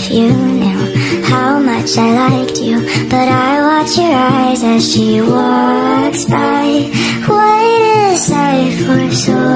if you knew how much I liked you. But I watch your eyes as she walks by. What is life for so